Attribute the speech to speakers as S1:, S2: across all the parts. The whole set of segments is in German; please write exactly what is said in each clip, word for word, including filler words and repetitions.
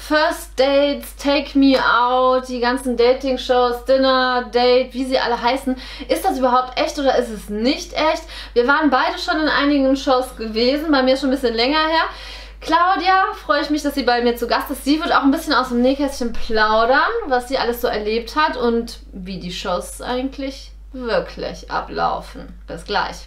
S1: First Dates, Take Me Out, die ganzen Dating-Shows, Dinner, Date, wie sie alle heißen. Ist das überhaupt echt oder ist es nicht echt? Wir waren beide schon in einigen Shows gewesen, bei mir schon ein bisschen länger her. Claudia, freue ich mich, dass sie bei mir zu Gast ist. Sie wird auch ein bisschen aus dem Nähkästchen plaudern, was sie alles so erlebt hat und wie die Shows eigentlich wirklich ablaufen. Bis gleich.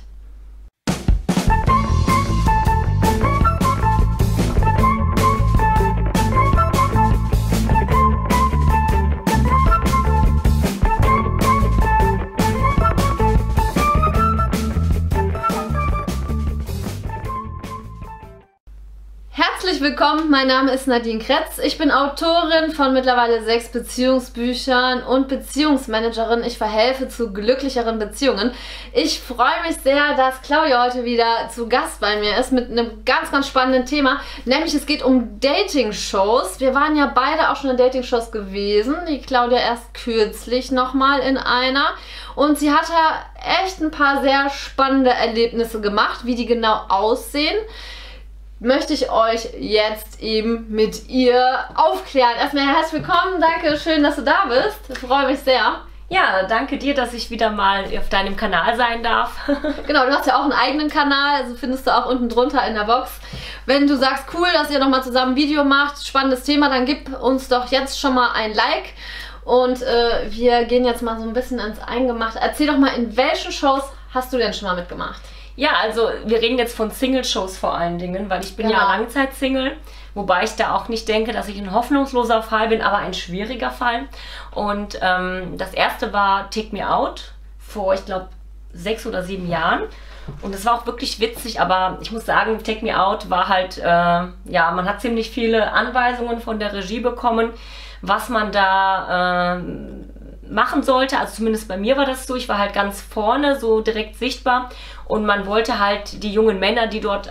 S1: Herzlich willkommen, mein Name ist Nadine Kretz. Ich bin Autorin von mittlerweile sechs Beziehungsbüchern und Beziehungsmanagerin. Ich verhelfe zu glücklicheren Beziehungen. Ich freue mich sehr, dass Claudia heute wieder zu Gast bei mir ist mit einem ganz, ganz spannenden Thema. Nämlich es geht um Dating-Shows. Wir waren ja beide auch schon in Dating-Shows gewesen. Die Claudia erst kürzlich nochmal in einer. Und sie hatte echt ein paar sehr spannende Erlebnisse gemacht. Wie die genau aussehen, möchte ich euch jetzt eben mit ihr aufklären. Erstmal herzlich willkommen, danke, schön, dass du da bist. Ich freue mich sehr.
S2: Ja, danke dir, dass ich wieder mal auf deinem Kanal sein darf.
S1: Genau, du hast ja auch einen eigenen Kanal, also findest du auch unten drunter in der Box. Wenn du sagst, cool, dass ihr nochmal zusammen ein Video macht, spannendes Thema, dann gib uns doch jetzt schon mal ein Like. Und äh, wir gehen jetzt mal so ein bisschen ins Eingemachte. Erzähl doch mal, in welchen Shows hast du denn schon mal mitgemacht?
S2: Ja, also wir reden jetzt von Single-Shows vor allen Dingen, weil ich bin
S1: Genau.
S2: ja Langzeit-Single, wobei ich da auch nicht denke, dass ich ein hoffnungsloser Fall bin, aber ein schwieriger Fall. Und ähm, das erste war Take Me Out vor, ich glaube, sechs oder sieben Jahren. Und es war auch wirklich witzig, aber ich muss sagen, Take Me Out war halt, äh, ja, man hat ziemlich viele Anweisungen von der Regie bekommen, was man da äh, machen sollte. Also zumindest bei mir war das so. Ich war halt ganz vorne, so direkt sichtbar. Und man wollte halt die jungen Männer, die dort äh,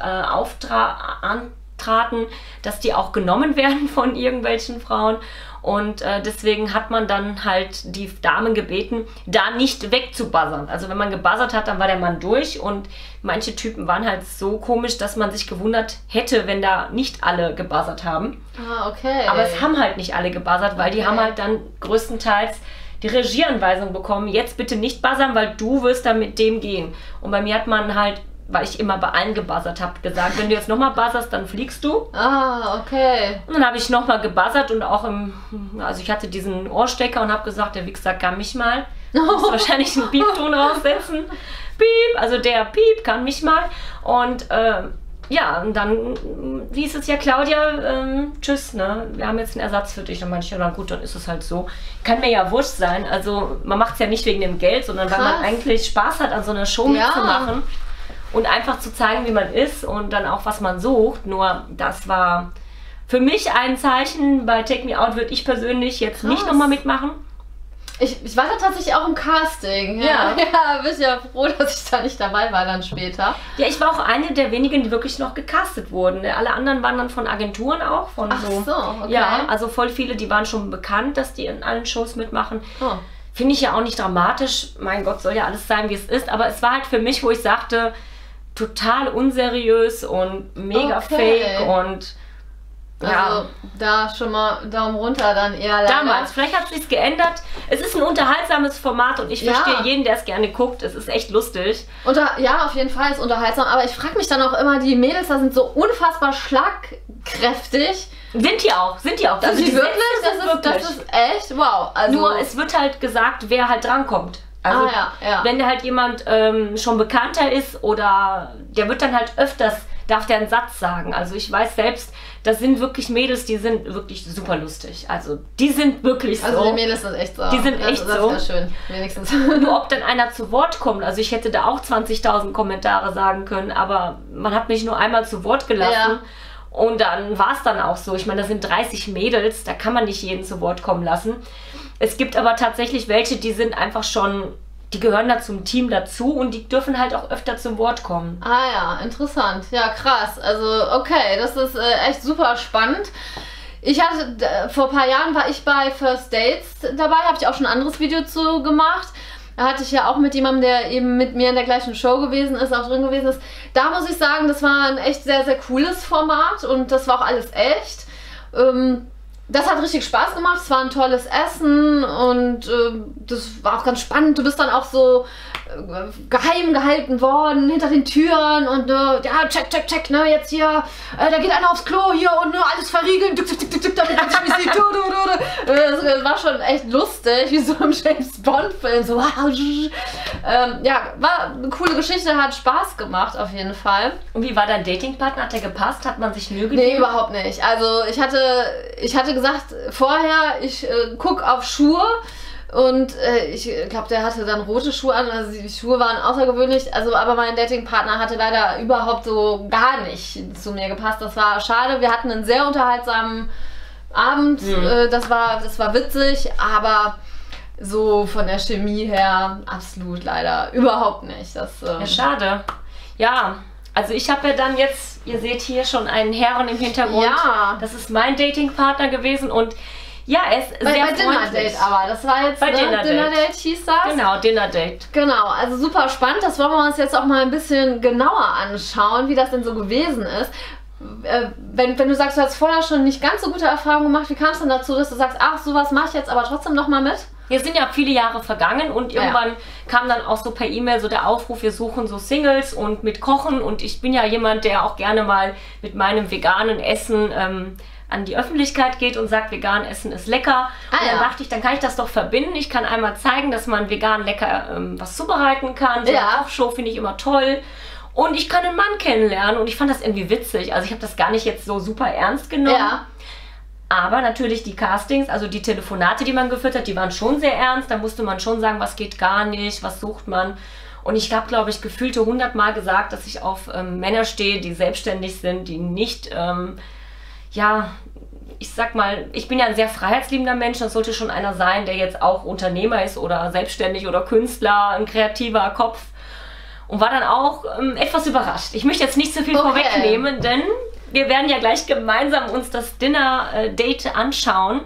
S2: antraten, dass die auch genommen werden von irgendwelchen Frauen. Und äh, deswegen hat man dann halt die Damen gebeten, da nicht wegzubuzzern. Also wenn man gebuzzert hat, dann war der Mann durch. Und manche Typen waren halt so komisch, dass man sich gewundert hätte, wenn da nicht alle gebuzzert haben.
S1: Ah, okay.
S2: Aber es haben halt nicht alle gebuzzert, weil
S1: Okay.
S2: die haben halt dann größtenteils die Regieanweisung bekommen, jetzt bitte nicht buzzern, weil du wirst dann mit dem gehen. Und bei mir hat man halt, weil ich immer bei allen gebuzzert habe, gesagt, wenn du jetzt nochmal buzzerst, dann fliegst du.
S1: Ah, okay.
S2: Und dann habe ich nochmal gebuzzert und auch im, also ich hatte diesen Ohrstecker und habe gesagt, der Wichser kann mich mal. Ich muss wahrscheinlich einen Piepton raussetzen. Piep, also der Piep kann mich mal. Und äh, ja, und dann hieß es ja, Claudia, ähm, tschüss, ne? Wir haben jetzt einen Ersatz für dich. Und manche, ja, na gut, dann ist es halt so. Kann mir ja wurscht sein. Also man macht es ja nicht wegen dem Geld, sondern
S1: Krass.
S2: weil man eigentlich Spaß hat, an so einer Show
S1: Ja.
S2: mitzumachen. Und einfach zu zeigen, wie man ist und dann auch, was man sucht. Nur das war für mich ein Zeichen. Bei Take Me Out würde ich persönlich jetzt
S1: Krass.
S2: nicht nochmal mitmachen.
S1: Ich, ich war da tatsächlich auch im Casting. Ja,
S2: Ja.
S1: ja, bin ja froh, dass ich da nicht dabei war dann später.
S2: Ja, ich war auch eine der wenigen, die wirklich noch gecastet wurden. Alle anderen waren dann von Agenturen auch. Von
S1: Ach so, okay.
S2: Ja, also voll viele, die waren schon bekannt, dass die in allen Shows mitmachen.
S1: Oh.
S2: Finde ich ja auch nicht dramatisch. Mein Gott, soll ja alles sein, wie es ist. Aber es war halt für mich, wo ich sagte, total unseriös und mega
S1: Okay.
S2: fake und ja.
S1: Also da schon mal Daumen runter dann eher leider.
S2: Damals, vielleicht hat es sich geändert. Es ist ein unterhaltsames Format und ich
S1: Ja.
S2: verstehe jeden, der es gerne guckt. Es ist echt lustig.
S1: Unter, ja, auf jeden Fall ist unterhaltsam, aber ich frage mich dann auch immer, die Mädels da sind so unfassbar schlagkräftig.
S2: Sind die auch, sind die auch.
S1: Also die
S2: die
S1: wirklich?
S2: Sätze
S1: Das
S2: sind
S1: ist, das
S2: wirklich.
S1: ist echt wow. Also,
S2: Nur es wird halt gesagt, wer halt drankommt. Also
S1: Ah, ja, ja.
S2: wenn der halt jemand ähm, schon bekannter ist oder der wird dann halt öfters, darf der einen Satz sagen. Also ich weiß selbst, das sind wirklich Mädels, die sind wirklich super lustig. Also die sind wirklich so.
S1: also die Mädels sind echt so.
S2: Die sind
S1: das,
S2: echt
S1: das
S2: so.
S1: ist ja schön, wenigstens.
S2: Nur ob dann einer zu Wort kommt, also ich hätte da auch zwanzigtausend Kommentare sagen können, aber man hat mich nur einmal zu Wort gelassen.
S1: Ja.
S2: Und dann war es dann auch so. Ich meine, das sind dreißig Mädels, da kann man nicht jeden zu Wort kommen lassen. Es gibt aber tatsächlich welche, die sind einfach schon, die gehören da zum Team dazu und die dürfen halt auch öfter zum Wort kommen.
S1: Ah ja, interessant. Ja, krass. Also okay, das ist äh, echt super spannend. Ich hatte, äh, vor ein paar Jahren war ich bei First Dates dabei, habe ich auch schon ein anderes Video zu gemacht. Da hatte ich ja auch mit jemandem, der eben mit mir in der gleichen Show gewesen ist, auch drin gewesen ist. Da muss ich sagen, das war ein echt sehr, sehr cooles Format und das war auch alles echt. Ähm, das hat richtig Spaß gemacht, es war ein tolles Essen und äh, das war auch ganz spannend. Du bist dann auch so äh, geheim gehalten worden hinter den Türen und äh, ja, check, check, check, ne, jetzt hier, äh, da geht einer aufs Klo hier und ne, alles verriegeln, tick, tick, tick, tick, damit man sich nicht sieht. Du, du, du, du. Das war schon echt lustig, wie so im James Bond-Film, so ähm, ja, war eine coole Geschichte, hat Spaß gemacht auf jeden Fall.
S2: Und wie war dein Datingpartner? Hat der gepasst? Hat man sich Mühe gegeben?
S1: Nee, überhaupt nicht. Also ich hatte, ich hatte gesagt vorher, ich äh, gucke auf Schuhe und äh, ich glaube, der hatte dann rote Schuhe an, also die Schuhe waren außergewöhnlich, also aber mein Datingpartner hatte leider überhaupt so gar nicht zu mir gepasst. Das war schade. Wir hatten einen sehr unterhaltsamen Abend, mhm. äh, das war, das war witzig, aber so von der Chemie her absolut leider überhaupt nicht. Das, ähm
S2: ja, schade. Ja. Also ich habe ja dann jetzt, ihr seht hier schon einen Herren im Hintergrund.
S1: Ja.
S2: Das ist mein Datingpartner gewesen und ja, er ist
S1: bei,
S2: sehr
S1: bei Dinner Date aber, das war jetzt,
S2: bei
S1: ne?
S2: Dinner Date.
S1: Dinner Date hieß das.
S2: Genau, Dinner Date.
S1: Genau, also super spannend, das wollen wir uns jetzt auch mal ein bisschen genauer anschauen, wie das denn so gewesen ist. Äh, wenn, wenn du sagst, du hast vorher schon nicht ganz so gute Erfahrungen gemacht, wie kam es denn dazu, dass du sagst, ach, sowas mache ich jetzt aber trotzdem nochmal mit?
S2: Hier sind ja viele Jahre vergangen und irgendwann
S1: ja.
S2: kam dann auch so per E-Mail so der Aufruf, wir suchen so Singles und mit Kochen und ich bin ja jemand, der auch gerne mal mit meinem veganen Essen ähm, an die Öffentlichkeit geht und sagt, vegan Essen ist lecker.
S1: Ah,
S2: und dann
S1: ja.
S2: dachte ich, dann kann ich das doch verbinden. Ich kann einmal zeigen, dass man vegan lecker ähm, was zubereiten kann. So
S1: ja.
S2: eine Kochshow finde ich immer toll. Und ich kann einen Mann kennenlernen und ich fand das irgendwie witzig. Also ich habe das gar nicht jetzt so super ernst genommen.
S1: Ja.
S2: Aber natürlich die Castings, also die Telefonate, die man geführt hat, die waren schon sehr ernst. Da musste man schon sagen, was geht gar nicht, was sucht man. Und ich habe, glaube ich, gefühlte hundertmal gesagt, dass ich auf ähm, Männer stehe, die selbstständig sind, die nicht, ähm, ja, ich sag mal, ich bin ja ein sehr freiheitsliebender Mensch. Das sollte schon einer sein, der jetzt auch Unternehmer ist oder selbstständig oder Künstler, ein kreativer Kopf. Und war dann auch ähm, etwas überrascht. Ich möchte jetzt nicht so viel
S1: okay.
S2: vorwegnehmen, denn wir werden ja gleich gemeinsam uns das Dinner-Date anschauen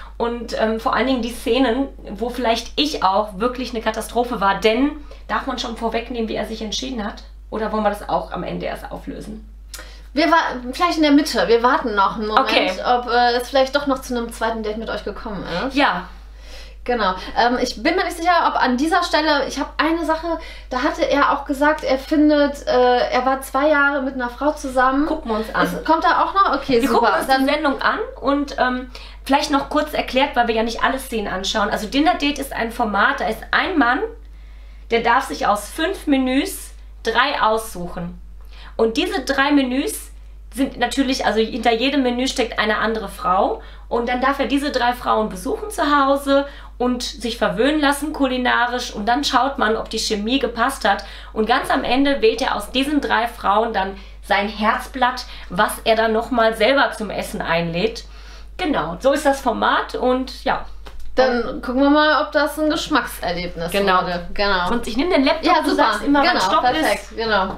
S2: und ähm, vor allen Dingen die Szenen, wo vielleicht ich auch wirklich eine Katastrophe war, denn darf man schon vorwegnehmen, wie er sich entschieden hat? Oder wollen wir das auch am Ende erst auflösen?
S1: Wir warten vielleicht in der Mitte, wir warten noch einen Moment,
S2: okay.
S1: ob äh, es vielleicht doch noch zu einem zweiten Date mit euch gekommen ist.
S2: Ja.
S1: Genau. Ähm, ich bin mir nicht sicher, ob an dieser Stelle, ich habe eine Sache, da hatte er auch gesagt, er findet, äh, er war zwei Jahre mit einer Frau zusammen.
S2: Gucken wir uns an.
S1: Ist, kommt da auch noch? Okay,
S2: wir
S1: super.
S2: Wir gucken uns
S1: Dann
S2: die Sendung an und ähm, vielleicht noch kurz erklärt, weil wir ja nicht alle Szenen anschauen. Also Dinner Date ist ein Format, da ist ein Mann, der darf sich aus fünf Menüs drei aussuchen. Und diese drei Menüs sind natürlich, also hinter jedem Menü steckt eine andere Frau und dann darf er diese drei Frauen besuchen zu Hause und sich verwöhnen lassen kulinarisch und dann schaut man, ob die Chemie gepasst hat und ganz am Ende wählt er aus diesen drei Frauen dann sein Herzblatt, was er dann nochmal selber zum Essen einlädt. Genau, so ist das Format und ja.
S1: Dann gucken wir mal, ob das ein Geschmackserlebnis
S2: genau.
S1: wurde. Genau.
S2: Und ich nehme den Laptop,
S1: ja,
S2: du
S1: super.
S2: sagst immer,
S1: genau,
S2: wann Stopp
S1: perfekt.
S2: ist.
S1: Genau.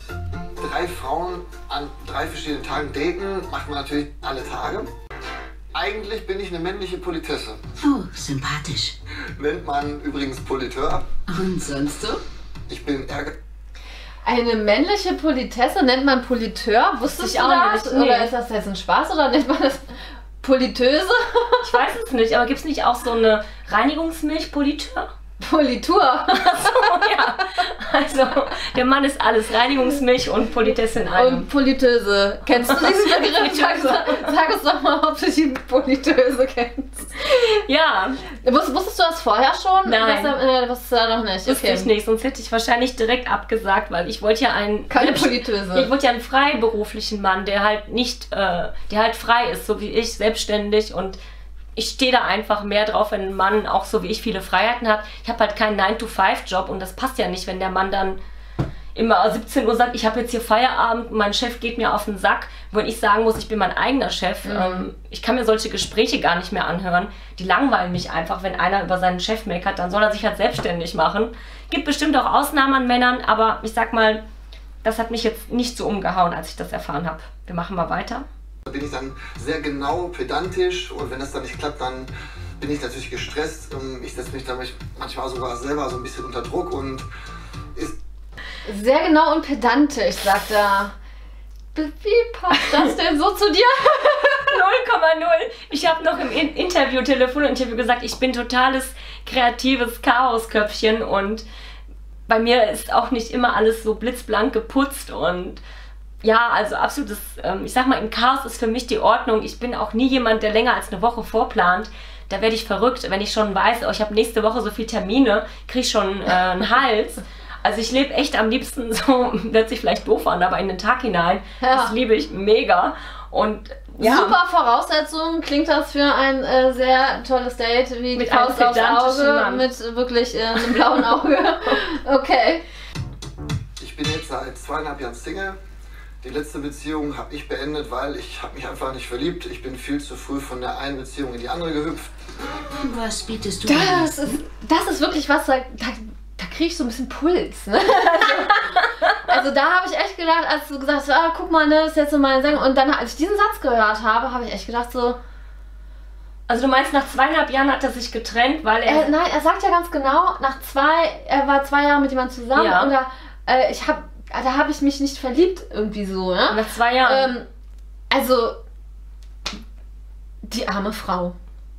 S3: Drei Frauen an drei verschiedenen Tagen daten, macht man natürlich alle Tage. Eigentlich bin ich eine männliche Politesse.
S4: Oh, sympathisch.
S3: Nennt man übrigens Politeur.
S4: Und sonst so?
S3: Ich bin ärger.
S1: Eine männliche Politesse nennt man Politeur? Wusstest
S2: ich
S1: du
S2: auch
S1: das?
S2: nicht. Nee.
S1: Oder ist das jetzt ein Spaß oder nennt man das Politeuse?
S2: Ich weiß es nicht, aber gibt es nicht auch so eine Reinigungsmilch Politeur?
S1: Politur.
S2: Achso, ja. Also, der Mann ist alles. Reinigungsmilch und Politesse in einem.
S1: Und Politeuse. Kennst du diesen Begriff? Sag, sag uns doch mal, ob du die Politeuse kennst.
S2: Ja.
S1: Wusstest, wusstest du das vorher schon?
S2: Nein.
S1: Das, äh, wusstest du da noch nicht?
S2: Wusste ich nicht, sonst hätte ich wahrscheinlich direkt abgesagt, weil ich wollte ja einen...
S1: Keine Politeuse.
S2: Ich wollte ja einen freiberuflichen Mann, der halt nicht, äh, der halt frei ist, so wie ich, selbstständig und ich stehe da einfach mehr drauf, wenn ein Mann auch so wie ich viele Freiheiten hat. Ich habe halt keinen nine to five Job und das passt ja nicht, wenn der Mann dann immer siebzehn Uhr sagt, ich habe jetzt hier Feierabend, mein Chef geht mir auf den Sack, wenn ich sagen muss, ich bin mein eigener Chef. Mhm. Ähm, ich kann mir solche Gespräche gar nicht mehr anhören. Die langweilen mich einfach, wenn einer über seinen Chef meckert, dann soll er sich halt selbstständig machen. Gibt bestimmt auch Ausnahmen an Männern, aber ich sag mal, das hat mich jetzt nicht so umgehauen, als ich das erfahren habe. Wir machen mal weiter.
S3: Da bin ich dann sehr genau, pedantisch und wenn das dann nicht klappt, dann bin ich natürlich gestresst. Ich setze mich dann manchmal sogar selber so ein bisschen unter Druck und ist...
S1: Sehr genau und pedantisch, sagt er. Wie passt das denn so zu dir?
S2: Null Komma null. Ich habe noch im In Interview, Telefoninterview gesagt, ich bin totales kreatives Chaosköpfchen und bei mir ist auch nicht immer alles so blitzblank geputzt und ja, also absolutes, ähm, ich sag mal, im Chaos ist für mich die Ordnung. Ich bin auch nie jemand, der länger als eine Woche vorplant. Da werde ich verrückt, wenn ich schon weiß, oh, ich habe nächste Woche so viele Termine, kriege ich schon äh, einen Hals. Also ich lebe echt am liebsten so, hört sich vielleicht doof an, aber in den Tag hinein.
S1: Ja.
S2: Das liebe ich mega. Und ja.
S1: Super Voraussetzung, klingt das für ein äh, sehr tolles Date, wie
S2: Mit
S1: die Faust
S2: einem
S1: aufs
S2: pedantischen
S1: Auge,
S2: Mann.
S1: mit wirklich äh, einem blauen Auge. Okay.
S3: Ich bin jetzt seit zweieinhalb Jahren Single. Die letzte Beziehung habe ich beendet, weil ich habe mich einfach nicht verliebt. Ich bin viel zu früh von der einen Beziehung in die andere gehüpft.
S4: Was bietest du an?
S1: Das ist, das ist wirklich was, da, da, da kriege ich so ein bisschen Puls. Ne? Also, also da habe ich echt gedacht, als du gesagt hast, ah, guck mal, ne, das ist jetzt so meine Sendung. Und dann, als ich diesen Satz gehört habe, habe ich echt gedacht so...
S2: Also du meinst, nach zweieinhalb Jahren hat er sich getrennt, weil er...
S1: er nein, er sagt ja ganz genau, nach zwei, er war zwei Jahre mit jemandem zusammen
S2: Ja.
S1: und da, äh, ich habe, da habe ich mich nicht verliebt irgendwie so, ne?
S2: nach zwei Jahren...
S1: Ähm, also, die arme Frau,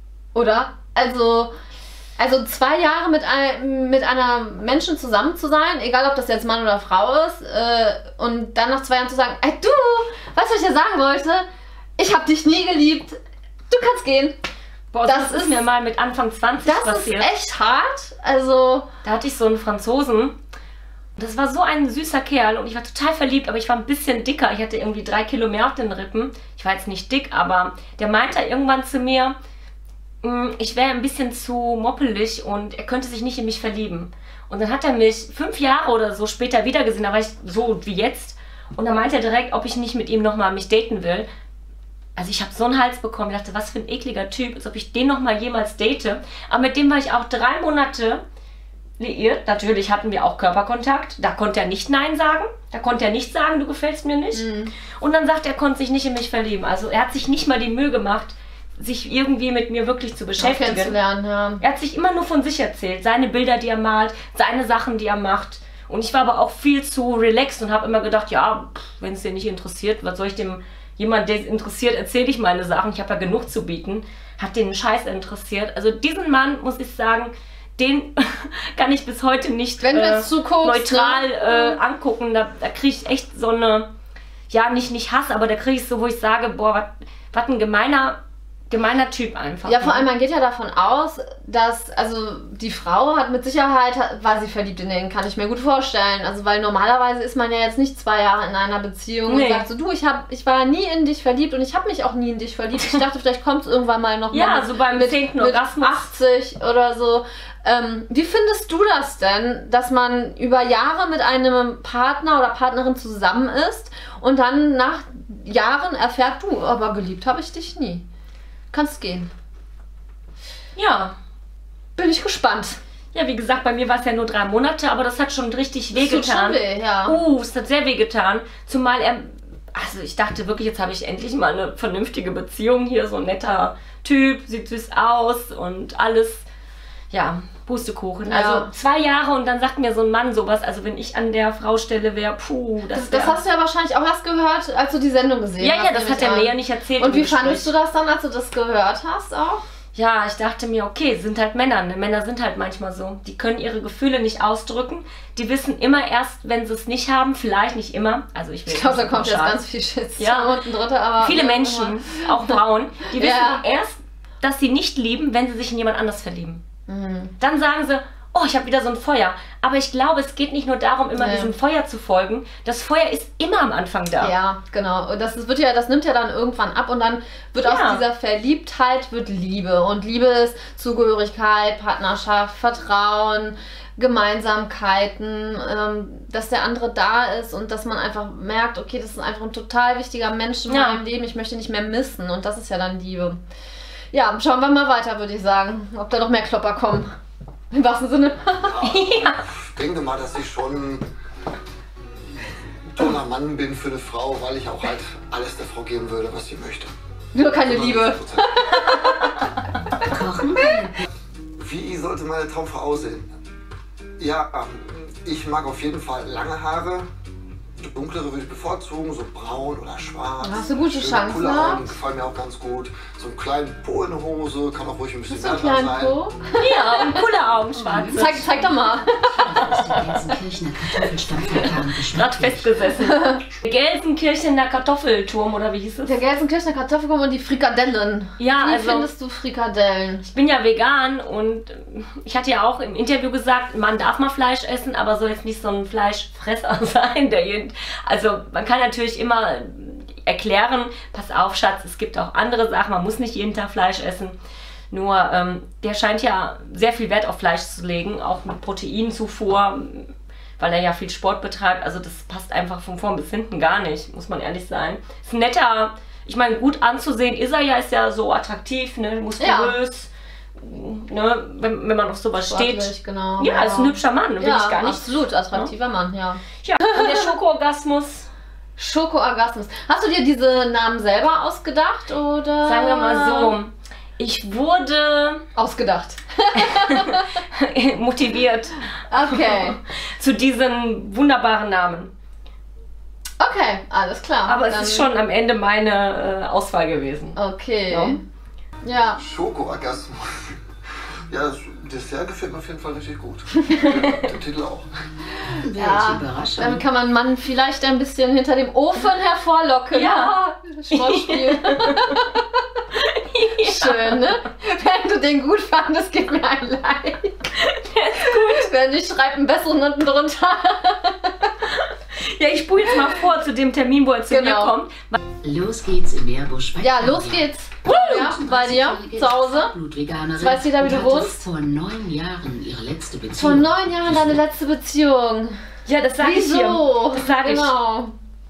S1: oder? Also, also zwei Jahre mit, ein, mit einer Menschen zusammen zu sein, egal ob das jetzt Mann oder Frau ist, äh, und dann nach zwei Jahren zu sagen, ey du, weißt du, was ich dir sagen wollte? Ich habe dich nie geliebt, du kannst gehen.
S2: Boah,
S1: das
S2: das, ist
S1: ist-
S2: mir mal mit Anfang zwanzig
S1: Das
S2: passiert.
S1: ist echt hart, also...
S2: Da hatte ich so einen Franzosen. Das war so ein süßer Kerl und ich war total verliebt, aber ich war ein bisschen dicker. Ich hatte irgendwie drei Kilo mehr auf den Rippen. Ich war jetzt nicht dick, aber der meinte irgendwann zu mir, "Mm, ich wäre ein bisschen zu moppelig und er könnte sich nicht in mich verlieben. Und dann hat er mich fünf Jahre oder so später wiedergesehen, da war ich so wie jetzt. Und dann meinte er direkt, ob ich nicht mit ihm nochmal mich daten will. Also ich habe so einen Hals bekommen. Ich dachte, was für ein ekliger Typ, als ob ich den nochmal jemals date. Aber mit dem war ich auch drei Monate liiert. Natürlich hatten wir auch Körperkontakt. Da konnte er nicht Nein sagen. Da konnte er nicht sagen, du gefällst mir nicht. Und dann sagt er, er konnte sich nicht in mich verlieben. Also er hat sich nicht mal die Mühe gemacht, sich irgendwie mit mir wirklich zu beschäftigen.
S1: Kennenzulernen, ja.
S2: Er hat sich immer nur von sich erzählt. Seine Bilder, die er malt, seine Sachen, die er macht. Und ich war aber auch viel zu relaxed und habe immer gedacht, ja, wenn es dir nicht interessiert, was soll ich dem, jemand, der es interessiert, erzähle ich meine Sachen. Ich habe ja genug zu bieten. Hat den Scheiß interessiert. Also diesen Mann, muss ich sagen, den kann ich bis heute nicht
S1: Wenn du
S2: äh,
S1: jetzt zuguckst,
S2: neutral
S1: ne?
S2: äh, angucken. Da, da kriege ich echt so eine, ja, nicht, nicht Hass, aber da kriege ich so, wo ich sage, boah, was ein gemeiner, gemeiner Typ einfach.
S1: Ja, vor
S2: ne?
S1: allem, man geht ja davon aus, dass, also die Frau hat mit Sicherheit, war sie verliebt in den, kann ich mir gut vorstellen. Also, weil normalerweise ist man ja jetzt nicht zwei Jahre in einer Beziehung
S2: Nee.
S1: und sagt so, du, ich, hab, ich war nie in dich verliebt und ich habe mich auch nie in dich verliebt. Ich dachte, vielleicht kommt es irgendwann mal noch
S2: Ja,
S1: mal mit,
S2: so beim
S1: mit,
S2: zehnten
S1: mit
S2: Orgasmus.
S1: achtzig oder so. Ähm, wie findest du das denn, dass man über Jahre mit einem Partner oder Partnerin zusammen ist und dann nach Jahren erfährt, du, aber geliebt habe ich dich nie. Kannst gehen.
S2: Ja.
S1: Bin ich gespannt.
S2: Ja, wie gesagt, bei mir war es ja nur drei Monate, aber das hat schon richtig
S1: Das tut
S2: wehgetan.
S1: schon weh, ja.
S2: Uh, es hat sehr wehgetan. Zumal er, also ich dachte wirklich, jetzt habe ich endlich mal eine vernünftige Beziehung hier, so ein netter Typ, sieht süß aus und alles. Ja, Pustekuchen.
S1: Ja.
S2: Also zwei Jahre und dann sagt mir so ein Mann sowas, also wenn ich an der Frau Stelle wäre, puh, das
S1: Das, das
S2: wär-
S1: hast du ja wahrscheinlich auch erst gehört, als du die Sendung gesehen
S2: Ja,
S1: hast.
S2: ja, das
S1: nehme
S2: hat
S1: ich
S2: er mir
S1: an.
S2: ja nicht erzählt.
S1: Und
S2: im
S1: wie
S2: Gespräch.
S1: fandest du das dann, als du das gehört hast auch?
S2: Ja, ich dachte mir, okay, sind halt Männer. Ne? Männer sind halt manchmal so. Die können ihre Gefühle nicht ausdrücken. Die wissen immer erst, wenn sie es nicht haben. Vielleicht nicht immer. Also ich will
S1: Ich glaube, da
S2: nicht
S1: kommt jetzt
S2: pauschal.
S1: ganz viel Shit
S2: Ja.
S1: unten drunter, aber...
S2: Viele Menschen, auch Frauen, die wissen
S1: Ja.
S2: erst, dass sie nicht lieben, wenn sie sich in jemand anders verlieben.
S1: Mhm.
S2: Dann sagen sie, oh, ich habe wieder so ein Feuer. Aber ich glaube, es geht nicht nur darum, immer
S1: Nee.
S2: diesem Feuer zu folgen. Das Feuer ist immer am Anfang da.
S1: Ja, genau. Und das ist- wird ja, das nimmt ja dann irgendwann ab und dann wird
S2: Ja.
S1: aus dieser Verliebtheit wird Liebe. Und Liebe ist Zugehörigkeit, Partnerschaft, Vertrauen, Gemeinsamkeiten, ähm, dass der andere da ist und dass man einfach merkt, okay, das ist einfach ein total wichtiger Mensch in
S2: Ja.
S1: meinem Leben, ich möchte nicht mehr missen. Und das ist ja dann Liebe. Ja, schauen wir mal weiter, würde ich sagen, ob da noch mehr Klopper kommen. Im wahrsten Sinne.
S3: Ich denke mal, dass ich schon ein toller Mann bin für eine Frau, weil ich auch halt alles der Frau geben würde, was sie möchte.
S1: Nur keine Liebe.
S4: Kochen?
S3: Wie sollte meine Traumfrau aussehen? Ja, ähm, ich mag auf jeden Fall lange Haare, Dunklere würde ich bevorzugen, so braun oder schwarz.
S1: Da hast du gute
S3: Schöne,
S1: Chancen
S3: coole
S1: gehabt.
S3: Augen gefallen mir auch ganz gut. So einen kleinen Po in der Hose, kann auch ruhig ein bisschen
S1: Hast du
S3: mehr
S1: einen
S3: dran
S1: kleinen
S3: sein.
S1: Po?
S2: Ja, und coole Augen, schwarze.
S1: Zeig, zeig doch mal.
S4: Aus der Gelsenkirchener Kartoffelstampferkram
S2: Gerade festgesessen. Gelsenkirchener Kartoffelturm, oder wie hieß es?
S1: Der Gelsenkirchener Kartoffelturm und die Frikadellen.
S2: Ja,
S1: Wie
S2: also
S1: findest du Frikadellen?
S2: ich bin ja vegan und ich hatte ja auch im Interview gesagt, man darf mal Fleisch essen, aber soll jetzt nicht so ein Fleischfresser sein. Der jeden, also man kann natürlich immer erklären, pass auf Schatz, es gibt auch andere Sachen, man muss nicht jeden Tag Fleisch essen. Nur ähm, der scheint ja sehr viel Wert auf Fleisch zu legen, auch mit Proteinzufuhr, weil er ja viel Sport betreibt. Also das passt einfach von vorn bis hinten gar nicht, muss man ehrlich sein. Ist ein netter, ich meine, gut anzusehen ist er ja, ist ja so attraktiv, ne, muskulös, ne, wenn, wenn man auf sowas
S1: Sportlich,
S2: steht.
S1: genau.
S2: Ja, ist ein hübscher Mann, will
S1: Ja,
S2: ich gar nicht.
S1: absolut attraktiver Mann, ja.
S2: Ja, und der Schokoorgasmus,
S1: Schokoorgasmus. Hast du dir diese Namen selber ausgedacht oder?
S2: sagen wir mal so, ich wurde
S1: Ausgedacht.
S2: motiviert
S1: Okay.
S2: zu diesen wunderbaren Namen.
S1: Okay, alles klar.
S2: Aber es
S1: Dann-
S2: ist schon am Ende meine äh, Auswahl gewesen.
S1: Okay.
S2: Ja.
S1: Ja.
S3: Schokoorgasmus. Ja, das Dessert gefällt mir auf jeden Fall richtig gut. Der Titel auch.
S4: Welche
S1: Ja,
S4: Überraschung.
S1: dann kann man Mann vielleicht ein bisschen hinter dem Ofen hervorlocken.
S2: Ja.
S1: Sportspiel. Schön, ne? Wenn du den gut fandest, gib mir ein Like. Der ist gut. Wenn nicht, schreib einen besseren unten drunter.
S2: Ja, ich spule jetzt mal vor zu dem Termin, wo er zu
S1: Genau.
S2: mir kommt.
S4: Los geht's im Meerbusch bei
S1: Ja,
S4: Claudia.
S1: los geht's. Ja, bei dir zu Hause.
S4: Blutveganerin.
S1: Jetzt weiß jeder, wie du
S4: und hatte
S1: wohnst.
S4: Vor neun Jahren ihre letzte
S1: Vor
S4: Beziehung.
S1: neun Jahren deine letzte Beziehung.
S2: Ja, das sage ich hier.
S1: Wieso?
S2: Das sage ich.
S1: Genau.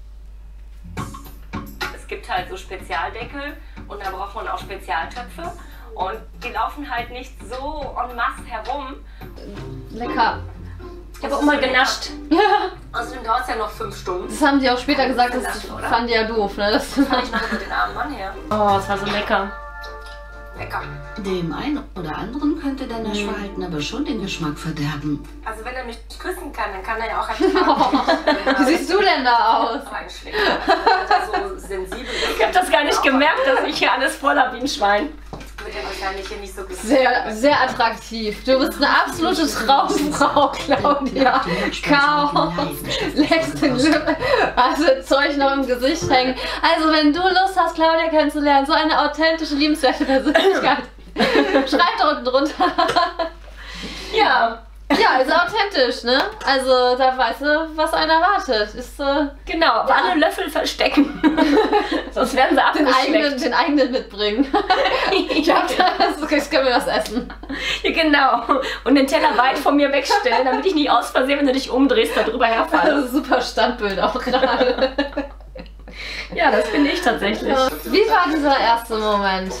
S2: Es gibt halt so Spezialdeckel und da braucht man auch Spezialtöpfe. Und die laufen halt nicht so en masse herum.
S1: Lecker.
S2: Ich habe auch mal genascht. Außerdem dauert es ja noch fünf Stunden.
S1: Das haben die auch später gesagt, das
S2: Lassen, oder?
S1: fanden die ja doof, ne? Das
S2: Kann ich noch über den armen Mann her. Oh, es war so lecker. Lecker.
S4: Dem einen oder anderen könnte dein Naschverhalten aber schon den Geschmack verderben.
S2: Also wenn er mich nicht küssen kann, dann kann er ja auch einfach
S1: Wie siehst du denn da aus?
S2: reinschlägt. So sensibel. Ich habe das gar nicht gemerkt, dass ich hier alles voll habe wie ein Schwein. Wird ja wahrscheinlich hier nicht so gesehen.
S1: Sehr, sehr attraktiv. Du bist eine absolute Traumfrau, Claudia. Chaos, lässt den Lippen, also Zeug noch im Gesicht hängen. Also wenn du Lust hast, Claudia kennenzulernen, so eine authentische, liebenswerte Persönlichkeit, schreib da unten drunter.
S2: Ja,
S1: Ja, ist authentisch, ne? Also da weißt du, was einen erwartet. Ist äh,
S2: genau. Aber alle Löffel verstecken. Sonst werden sie
S1: den, eigenen,
S2: abgeschleckt.
S1: den eigenen mitbringen. Ich hab das, jetzt können wir was essen.
S2: Ja, genau. Und den Teller weit von mir wegstellen, damit ich nicht aus Versehen, wenn du dich umdrehst, da drüber herfalle.
S1: Also super Standbild auch gerade.
S2: Ja, das bin ich tatsächlich.
S1: Wie war dieser erste Moment?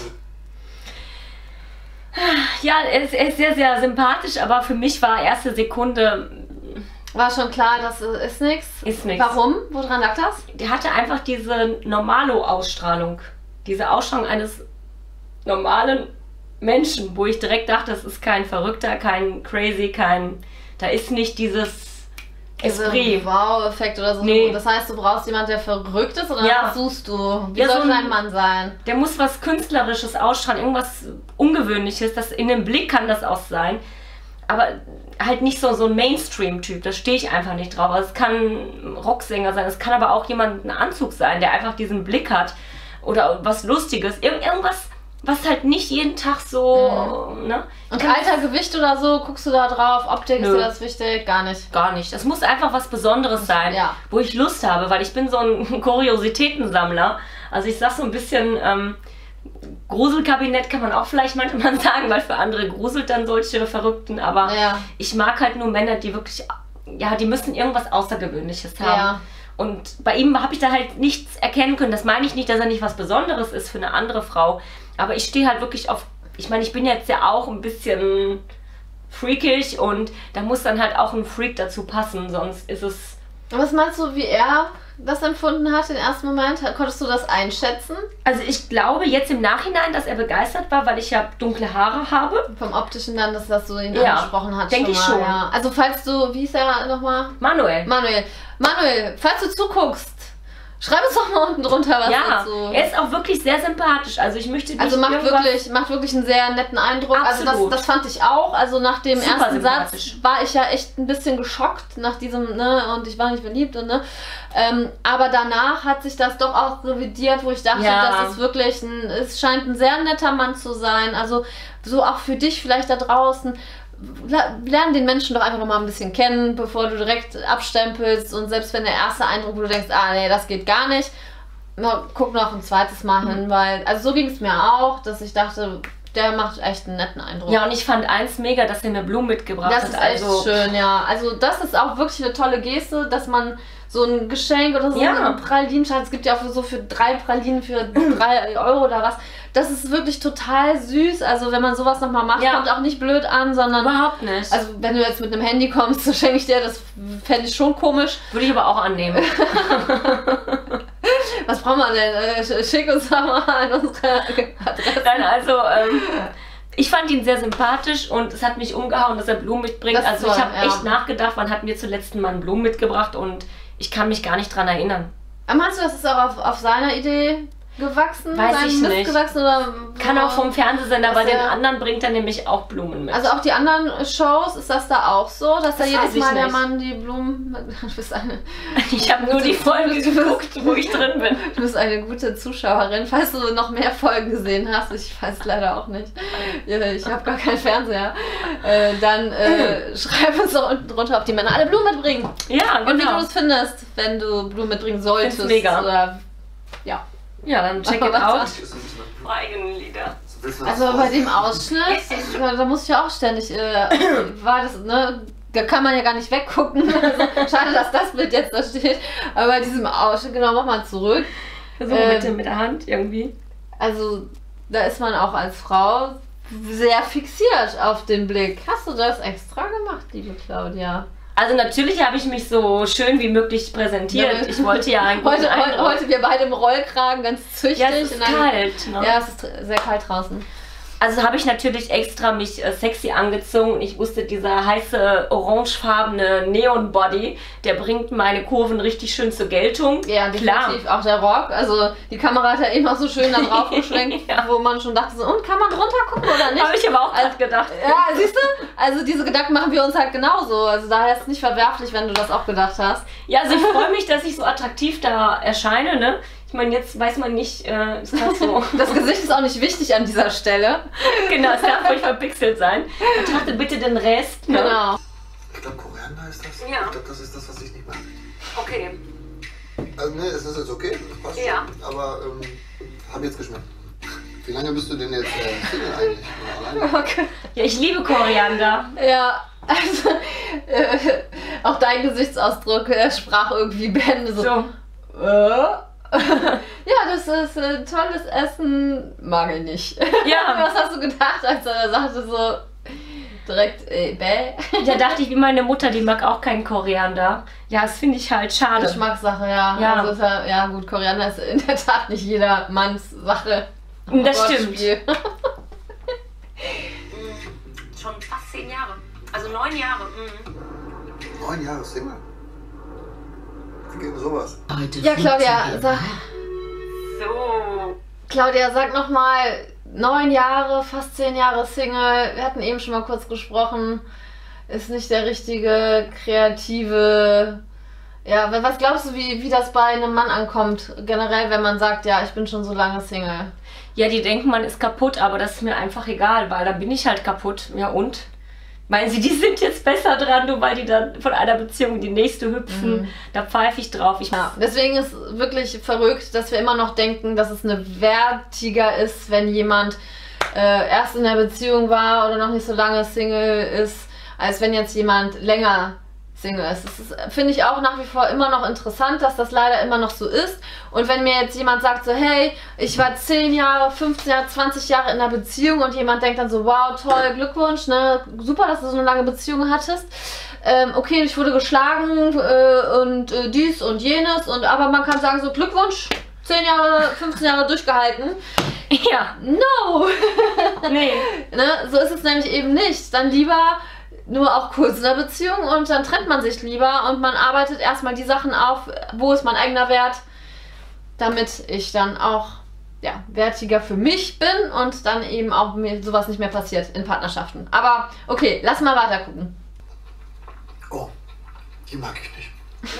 S2: Ja, er ist, er ist sehr, sehr sympathisch, aber für mich war erste Sekunde,
S1: War schon klar, das ist nichts.
S2: ist nichts.
S1: Warum? Woran lag das?
S2: Der hatte einfach diese Normalo-Ausstrahlung. Diese Ausstrahlung eines normalen Menschen, wo ich direkt dachte, das ist kein Verrückter, kein Crazy, kein... Da ist nicht dieses Esprit.
S1: Wow-Effekt oder so.
S2: Nee.
S1: Das heißt, du brauchst jemanden, der verrückt ist oder
S2: Ja.
S1: was suchst du? Wie
S2: Ja,
S1: soll
S2: so ein-
S1: dein Mann sein?
S2: Der muss was Künstlerisches ausstrahlen, irgendwas Ungewöhnliches. Das, in dem Blick kann das auch sein. Aber halt nicht so, so ein Mainstream-Typ, da stehe ich einfach nicht drauf. Also es kann ein Rocksänger sein, es kann aber auch jemand, ein Anzug sein, der einfach diesen Blick hat. Oder was Lustiges. Irgend, irgendwas, was halt nicht jeden Tag so...
S1: Mhm.
S2: Ne?
S1: Und Alter, Gewicht oder so, guckst du da drauf? Optik, ist
S2: Nö.
S1: dir das wichtig? Gar nicht.
S2: Gar nicht. Das muss einfach was Besonderes sein,
S1: Ja.
S2: wo ich Lust habe, weil ich bin so ein Kuriositätensammler. Also ich sag so ein bisschen... Ähm, Gruselkabinett kann man auch vielleicht manchmal sagen, weil für andere gruselt dann solche Verrückten, aber
S1: Ja.
S2: ich mag halt nur Männer, die wirklich, ja, die müssen irgendwas Außergewöhnliches haben.
S1: Ja.
S2: Und bei ihm habe ich da halt nichts erkennen können. Das meine ich nicht, dass er nicht was Besonderes ist für eine andere Frau, aber ich stehe halt wirklich auf, ich meine, ich bin jetzt ja auch ein bisschen freakig und da muss dann halt auch ein Freak dazu passen, sonst ist es...
S1: Was meinst du, wie er das empfunden hat, den ersten Moment? Konntest du das einschätzen?
S2: Also ich glaube jetzt im Nachhinein, dass er begeistert war, weil ich ja dunkle Haare habe.
S1: Vom Optischen dann, dass das so ihn
S2: Ja,
S1: angesprochen hat.
S2: denk ich
S1: mal,
S2: schon.
S1: Ja. Also falls du, wie hieß er nochmal?
S2: Manuel.
S1: Manuel. Manuel, falls du zuguckst, schreib es doch mal unten drunter was
S2: ja,
S1: dazu.
S2: Er ist auch wirklich sehr sympathisch. Also ich möchte nicht
S1: Also macht wirklich, macht wirklich einen sehr netten Eindruck.
S2: Absolut.
S1: Also das, das fand ich auch. Also nach dem
S2: Super
S1: ersten Satz
S2: sympathisch.
S1: war ich ja echt ein bisschen geschockt nach diesem, ne, und ich war nicht verliebt und ne. Ähm, aber danach hat sich das doch auch revidiert, wo ich dachte,
S2: Ja.
S1: das ist wirklich ein, es scheint ein sehr netter Mann zu sein. Also so auch für dich vielleicht da draußen. Lern den Menschen doch einfach noch mal ein bisschen kennen, bevor du direkt abstempelst, und selbst wenn der erste Eindruck, wo du denkst, ah nee, das geht gar nicht, na, guck noch ein zweites Mal hin, weil, also so ging es mir auch, dass ich dachte, der macht echt einen netten Eindruck.
S2: Ja, und ich fand eins mega, dass er mir Blumen mitgebracht
S1: das
S2: hat.
S1: ist echt
S2: also,
S1: schön, ja. Also das ist auch wirklich eine tolle Geste, dass man so ein Geschenk oder so
S2: Ja.
S1: einen Pralinenschein, es gibt ja auch für so für drei Pralinen für drei Euro oder was. Das ist wirklich total süß. Also wenn man sowas nochmal macht,
S2: Ja.
S1: kommt auch nicht blöd an, sondern
S2: Überhaupt nicht.
S1: also wenn du jetzt mit einem Handy kommst, so schenke ich dir, das fände ich schon komisch.
S2: Würde ich aber auch annehmen.
S1: Was brauchen wir denn? Äh, Schick uns doch mal an unsere Adresse.
S2: Nein, also ähm, ich fand ihn sehr sympathisch und es hat mich umgehauen, dass er Blumen mitbringt.
S1: Das ist
S2: Also
S1: toll,
S2: ich habe
S1: ja.
S2: echt nachgedacht, wann hat mir zuletzt ein Mann Blumen mitgebracht, und ich kann mich gar nicht dran erinnern.
S1: Aber meinst du, das ist auch auf, auf seiner Idee gewachsen?
S2: Weiß
S1: seinem
S2: ich
S1: Mist
S2: nicht.
S1: gewachsen, oder?
S2: Kann auch vom Fernsehsender,
S1: Das
S2: bei den
S1: ja-
S2: anderen bringt er nämlich auch Blumen mit.
S1: Also auch die anderen Shows, ist das da auch so, dass da
S2: Das
S1: jedes
S2: weiß ich
S1: Mal der
S2: nicht.
S1: Mann die Blumen... Du bist eine,
S2: ich habe nur die Folge geguckt, wo ich drin bin.
S1: du bist eine gute Zuschauerin. Falls du noch mehr Folgen gesehen hast, ich weiß leider auch nicht, Ja, ich habe gar keinen Fernseher, äh, dann äh, schreib uns doch unten drunter, ob die Männer alle Blumen mitbringen.
S2: Ja,
S1: Und wie du
S2: genau.
S1: es findest, wenn du Blumen mitbringen solltest.
S2: Find's mega.
S1: Oder, ja.
S2: Ja, dann check it
S1: Was
S2: out.
S3: Ist ein bisschen-
S2: Eigene Lieder.
S3: Willst du das
S1: Also bei
S3: aus-
S1: dem Ausschnitt, da, da musste ich auch ständig, äh, war das, ne, da kann man ja gar nicht weggucken. Also, schade, dass das Bild jetzt da steht. Aber bei diesem Ausschnitt, genau, mach mal zurück.
S2: Versuch
S1: Ähm,
S2: mit, dem- mit der Hand irgendwie.
S1: Also da ist man auch als Frau sehr fixiert auf den Blick. Hast du das extra gemacht, liebe Claudia?
S2: Also natürlich habe ich mich so schön wie möglich präsentiert.
S1: Ja.
S2: Ich wollte ja einen guten
S1: Heute, heute,
S2: Eindruck.
S1: heute wir beide im Rollkragen, ganz züchtig.
S2: Ja, es ist
S1: in einem-
S2: kalt. Ne?
S1: Ja, es ist sehr kalt draußen.
S2: Also habe ich natürlich extra mich äh, sexy angezogen. Ich wusste, dieser heiße orangefarbene Neon-Body, der bringt meine Kurven richtig schön zur Geltung.
S1: Ja, definitiv. Auch der Rock. Also die Kamera hat ja eben auch so schön da drauf geschwenkt,
S2: Ja.
S1: wo man schon dachte so, und kann man drunter gucken oder nicht?
S2: Habe ich aber auch gerade gedacht.
S1: Ja, siehst du? Also diese Gedanken machen wir uns halt genauso. Also daher ist es nicht verwerflich, wenn du das auch gedacht hast.
S2: Ja, also ich freue mich, dass ich so attraktiv da erscheine, ne? Ich meine, jetzt weiß man nicht, äh, ist das so.
S1: Das Gesicht ist auch nicht wichtig an dieser Stelle.
S2: Genau, es darf ruhig verpixelt sein. Betrachte bitte den Rest. Ne?
S1: Genau.
S3: Ich glaube, Koriander ist das.
S2: Ja.
S3: Ich glaube, das ist das, was ich nicht mag.
S2: Okay.
S3: Also, ne, es ist jetzt okay, das passt
S2: Ja.
S3: schon. Aber ähm, hab jetzt geschmeckt. Wie lange bist du denn jetzt äh, Single eigentlich? Oder alleine?
S1: Okay.
S2: Ja, ich liebe Koriander.
S1: Ja, also äh, auch dein Gesichtsausdruck äh, sprach irgendwie Bände so.
S2: So.
S1: Äh? Ja, das ist äh, tolles Essen, mag ich nicht.
S2: Ja.
S1: Was hast du gedacht, als er sagte so direkt, äh, bäh?
S2: Da dachte ich, wie meine Mutter, die mag auch keinen Koriander. Ja, das finde ich halt schade.
S1: Geschmackssache, ja.
S2: Ja.
S1: Also ist ja, ja gut, Koriander ist in der Tat nicht jeder Manns Sache.
S2: Das
S1: Wortspiel.
S2: Schon fast zehn Jahre. Also neun Jahre.
S3: Neun Jahre Single. Wie geht denn sowas?
S4: Heute
S1: Ja, Claudia,
S4: vierzehn
S1: sag,
S2: So.
S1: Claudia, sag nochmal, neun Jahre, fast zehn Jahre Single, wir hatten eben schon mal kurz gesprochen, ist nicht der richtige, kreative, ja, was glaubst du, wie, wie das bei einem Mann ankommt, generell, wenn man sagt, ja, ich bin schon so lange Single?
S2: Ja, die denken, man ist kaputt, aber das ist mir einfach egal, weil da bin ich halt kaputt. Ja und? Meinen sie, die sind jetzt besser dran, nur weil die dann von einer Beziehung in die nächste hüpfen?
S1: Mhm.
S2: Da pfeife ich drauf. Ich
S1: Ja, deswegen ist wirklich verrückt, dass wir immer noch denken, dass es eine wertiger ist, wenn jemand äh, erst in der Beziehung war oder noch nicht so lange Single ist, als wenn jetzt jemand länger Single ist. Das ist, finde ich auch nach wie vor immer noch interessant, dass das leider immer noch so ist. Und wenn mir jetzt jemand sagt so, hey, ich war zehn Jahre, fünfzehn Jahre, zwanzig Jahre in einer Beziehung und jemand denkt dann so, wow, toll, Glückwunsch, ne, super, dass du so eine lange Beziehung hattest. Ähm, okay, ich wurde geschlagen äh, und äh, dies und jenes, und aber man kann sagen so, Glückwunsch, zehn Jahre, fünfzehn Jahre durchgehalten.
S2: Ja.
S1: No!
S2: Nee.
S1: Ne, so ist es nämlich eben nicht. Dann lieber nur auch kurz in der Beziehung und dann trennt man sich lieber und man arbeitet erstmal die Sachen auf, wo ist mein eigener Wert, damit ich dann auch ja, wertiger für mich bin und dann eben auch mir sowas nicht mehr passiert in Partnerschaften. Aber okay, lass mal weiter gucken.
S3: Oh, die mag ich nicht.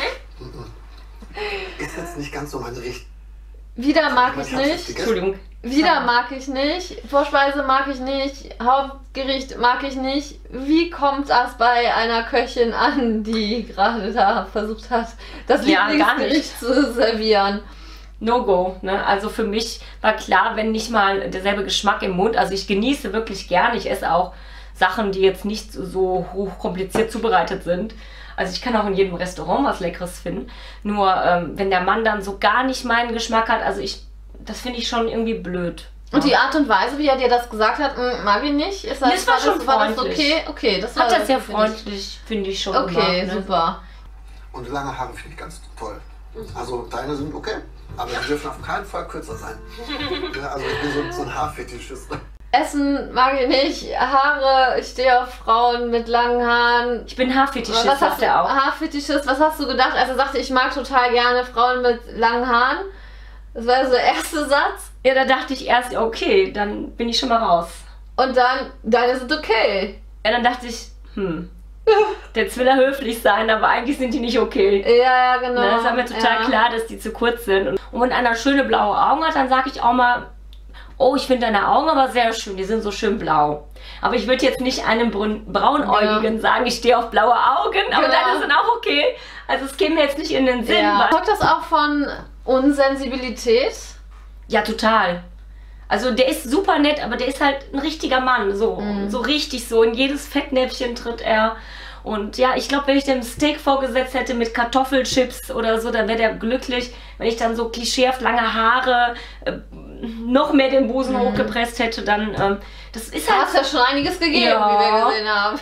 S3: Ist jetzt nicht ganz so meine Richtung.
S1: Wieder mag ich
S3: Ich hab's jetzt
S1: nicht.
S3: gegessen.
S2: Entschuldigung.
S1: Wieder mag ich nicht. Vorspeise mag ich nicht. Hauptgericht mag ich nicht. Wie kommt das bei einer Köchin an, die gerade da versucht hat, das
S2: Ja, gar nicht.
S1: Lieblingsgericht zu servieren?
S2: No-go, ne? Also für mich war klar, wenn nicht mal derselbe Geschmack im Mund, also ich genieße wirklich gerne, ich esse auch Sachen, die jetzt nicht so hochkompliziert zubereitet sind. Also ich kann auch in jedem Restaurant was Leckeres finden. Nur ähm, wenn der Mann dann so gar nicht meinen Geschmack hat, also ich, das finde ich schon irgendwie blöd.
S1: Und die Art und Weise, wie er dir das gesagt hat, mm, mag ich nicht. Ist
S2: Das war schon
S1: war das
S2: freundlich.
S1: okay? Okay, das war
S2: Hat das sehr
S1: find ich-
S2: freundlich, finde ich schon.
S1: Okay,
S2: gemacht, ne?
S1: super.
S3: Und lange Haare finde ich ganz toll. Also deine sind okay, aber die dürfen auf keinen Fall kürzer sein. Ja, also ich bin so, so ein Haarfetischist.
S1: Essen mag ich nicht. Haare, ich stehe auf Frauen mit langen Haaren.
S2: Ich bin Haarfetischist,
S1: Was hast
S2: sagt
S1: du,
S2: er auch.
S1: Haarfetischist, was hast du gedacht, als er sagte, ich mag total gerne Frauen mit langen Haaren? Das war so der erste Satz.
S2: Ja, da dachte ich erst, okay, dann bin ich schon mal raus.
S1: Und dann, deine sind okay.
S2: Ja, dann dachte ich, hm, jetzt will er höflich sein, aber eigentlich sind die nicht okay.
S1: Ja, ja, genau.
S2: Ne, das war mir total
S1: ja.
S2: klar, dass die zu kurz sind. Und, und wenn einer schöne blaue Augen hat, dann sage ich auch mal, oh, ich finde deine Augen aber sehr schön, die sind so schön blau. Aber ich würde jetzt nicht einem Brun Braunäugigen
S1: Ja.
S2: sagen, ich stehe auf blaue Augen, aber
S1: Genau.
S2: deine sind auch okay. Also es käme mir jetzt nicht in den Sinn.
S1: Ja.
S2: Weil,
S1: Folgt das auch von Unsensibilität?
S2: ja, total. Also der ist super nett, aber der ist halt ein richtiger Mann. So,
S1: Mhm.
S2: so richtig so. In jedes Fettnäpfchen tritt er. Und ja, ich glaube, wenn ich dem Steak vorgesetzt hätte mit Kartoffelchips oder so, dann wäre der glücklich. Wenn ich dann so klischeehaft lange Haare, äh, noch mehr den Busen hochgepresst hätte, dann, ähm, das ist
S1: Da
S2: halt,
S1: hast ja schon einiges gegeben,
S2: Ja.
S1: wie wir gesehen haben.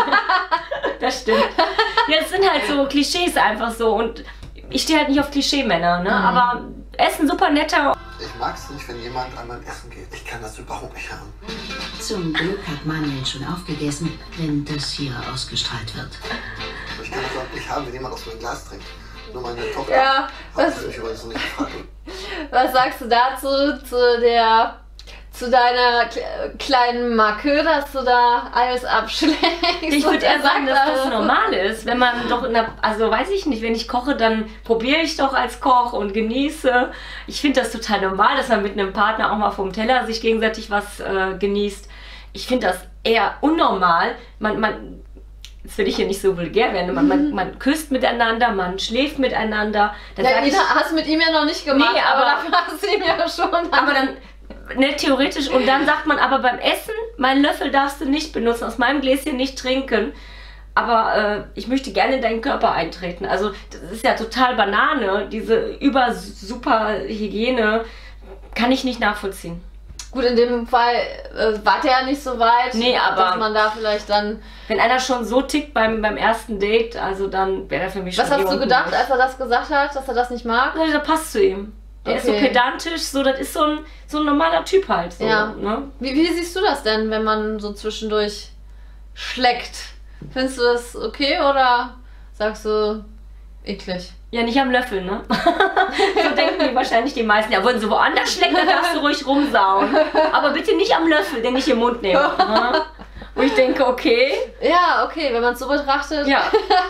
S2: das stimmt. Ja, es sind halt so Klischees einfach so und ich stehe halt nicht auf Klischee-Männer, ne, aber er ist ein super netter.
S3: Ich mag es nicht, wenn jemand an mein Essen geht. Ich kann das überhaupt nicht haben.
S4: Zum Glück hat Manuel schon aufgegessen, wenn das hier ausgestrahlt wird.
S3: Ich kann das auch nicht haben, wenn jemand aus meinem Glas trinkt. Nur meine Tochter
S1: Ja,
S3: hat
S1: was,
S3: mich übrigens noch nicht gefragt.
S1: was sagst du dazu, zu der, zu deiner kle- kleinen Macke, dass du da alles abschlägst?
S2: Ich
S1: Und
S2: würde
S1: er
S2: eher sagen,
S1: sagt
S2: dass das
S1: alles.
S2: normal ist. Wenn man doch in der, also weiß ich nicht, wenn ich koche, dann probiere ich doch als Koch und genieße. Ich finde das total normal, dass man mit einem Partner auch mal vom Teller sich gegenseitig was äh, genießt. Ich finde das eher unnormal. Man, man, jetzt will ich hier nicht so vulgär werden, man, man, man küsst miteinander, man schläft miteinander. Dann
S1: Ja,
S2: sag ich,
S1: Ina, hast du mit ihm ja noch nicht gemacht,
S2: Nee,
S1: aber,
S2: aber-
S1: dafür hast du ihm ja schon.
S2: aber dann, ne, theoretisch, und dann sagt man aber beim Essen, meinen Löffel darfst du nicht benutzen, aus meinem Gläschen nicht trinken. Aber äh, ich möchte gerne in deinen Körper eintreten. Also das ist ja total Banane. Diese über-super Hygiene kann ich nicht nachvollziehen.
S1: Gut, in dem Fall äh, wart ihr ja nicht so weit,
S2: Nee, aber-
S1: dass man da vielleicht dann...
S2: Wenn einer schon so tickt beim, beim ersten Date, also dann wäre er für mich schon
S1: Was hast du
S2: jemand
S1: gedacht,
S2: Gutes.
S1: als er das gesagt hat, dass er das nicht mag?
S2: Ja, der passt zu ihm. Der ist so
S1: Okay.
S2: pedantisch, so, das ist so ein, so ein normaler Typ halt. So,
S1: Ja.
S2: ne?
S1: Wie, wie siehst du das denn, wenn man so zwischendurch schleckt? Findest du das okay oder sagst du eklig?
S2: Ja, nicht am Löffel, ne? So denken die wahrscheinlich die meisten. Ja, wollen sie woanders schlecken, dann darfst du ruhig rumsauen. Aber bitte nicht am Löffel, den ich im Mund nehme. Ne? Wo ich denke, okay,
S1: Ja, okay, wenn man es so betrachtet.
S2: ja.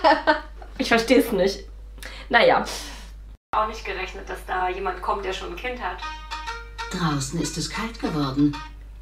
S2: Ich verstehe es nicht. Naja. Auch nicht gerechnet, dass da jemand kommt, der schon ein Kind hat.
S4: Draußen ist es kalt geworden.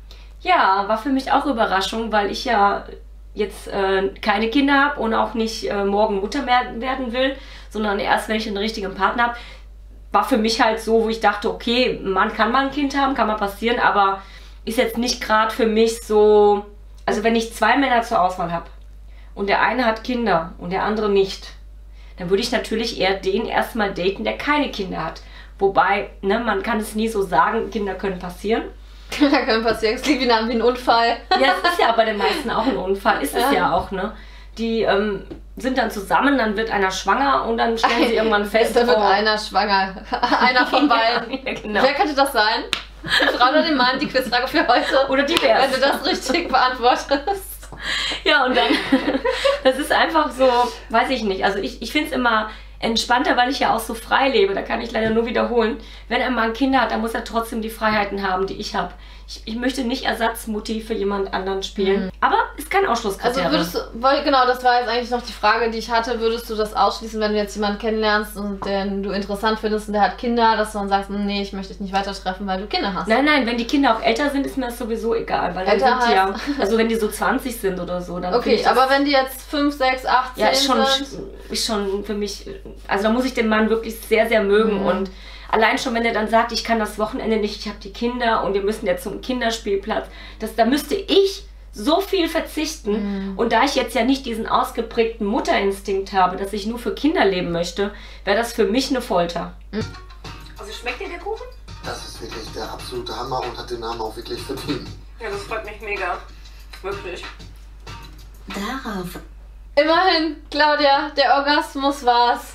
S2: Ja, war für mich auch Überraschung, weil ich ja jetzt äh, keine Kinder habe und auch nicht äh, morgen Mutter mehr werden will, sondern erst, wenn ich einen richtigen Partner habe. War für mich halt so, wo ich dachte, okay, man kann mal ein Kind haben, kann mal passieren, aber ist jetzt nicht gerade für mich so... Also wenn ich zwei Männer zur Auswahl habe und der eine hat Kinder und der andere nicht, dann würde ich natürlich eher den erstmal daten, der keine Kinder hat. Wobei, ne, man kann es nie so sagen, Kinder können passieren.
S1: Da können passieren. Es klingt wie ein, wie ein Unfall.
S2: Ja, es ist ja bei den meisten auch ein Unfall. Ist es
S1: Ja.
S2: ja auch, ne? Die ähm, sind dann zusammen, dann wird einer schwanger und dann stellen sie irgendwann fest,
S1: Da wird
S2: oh,
S1: einer schwanger. Einer von beiden.
S2: Ja, genau.
S1: Wer könnte das sein? Die Frau oder den Mann? Die Quizfrage für heute.
S2: Oder die
S1: Wenn
S2: wär's.
S1: du das richtig beantwortest.
S2: Ja, und dann, das ist einfach so, weiß ich nicht, also ich, ich finde es immer entspannter, weil ich ja auch so frei lebe, da kann ich leider nur wiederholen, wenn er mal ein Kind hat, dann muss er trotzdem die Freiheiten haben, die ich habe. Ich, ich möchte nicht Ersatzmutti für jemand anderen spielen, mhm. aber ist kein Ausschlusskriterium.
S1: Also würdest du, weil, genau, das war jetzt eigentlich noch die Frage, die ich hatte, würdest du das ausschließen, wenn du jetzt jemanden kennenlernst und den du interessant findest und der hat Kinder, dass du dann sagst, nee, ich möchte dich nicht weiter treffen, weil du Kinder hast?
S2: Nein, nein, wenn die Kinder auch älter sind, ist mir das sowieso egal, weil dann
S1: älter
S2: sind die ja, also wenn die so zwanzig sind oder so, dann
S1: okay,
S2: das,
S1: aber wenn die jetzt fünf, sechs, acht, zehn
S2: ja, ist schon,
S1: sind?
S2: ist schon für mich, also da muss ich den Mann wirklich sehr, sehr mögen mhm. und allein schon, wenn er dann sagt, ich kann das Wochenende nicht, ich habe die Kinder und wir müssen jetzt zum Kinderspielplatz, das, da müsste ich so viel verzichten. Mhm. Und da ich jetzt ja nicht diesen ausgeprägten Mutterinstinkt habe, dass ich nur für Kinder leben möchte, wäre das für mich eine Folter. Mhm.
S5: Also schmeckt dir der Kuchen?
S3: Das ist wirklich der absolute Hammer und hat den Namen auch wirklich verdient.
S5: Ja, das freut mich mega. Wirklich.
S4: Darauf...
S1: Immerhin, Claudia, der Orgasmus war's.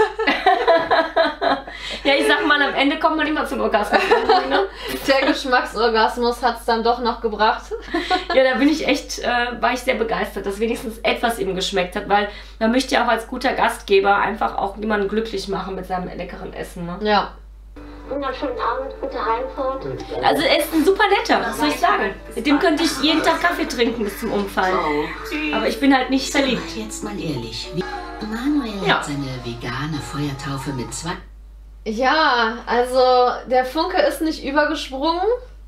S2: Ja, ich sag mal, am Ende kommt man immer zum Orgasmus. Ne?
S1: Der Geschmacksorgasmus hat's dann doch noch gebracht.
S2: Ja, da bin ich echt, äh, war ich sehr begeistert, dass wenigstens etwas ihm geschmeckt hat, weil man möchte ja auch als guter Gastgeber einfach auch jemanden glücklich machen mit seinem leckeren Essen. Ne?
S1: Ja.
S6: Wunderschönen Abend, gute Heimfahrt.
S2: Also er ist ein super netter, was soll ich sagen? Mit dem könnte ich jeden Tag Kaffee trinken bis zum Umfallen. Aber ich bin halt nicht verliebt.
S4: Jetzt mal ehrlich, wie Manuel
S2: ja.
S4: hat seine vegane Feuertaufe mit zwei...
S1: Ja, also der Funke ist nicht übergesprungen.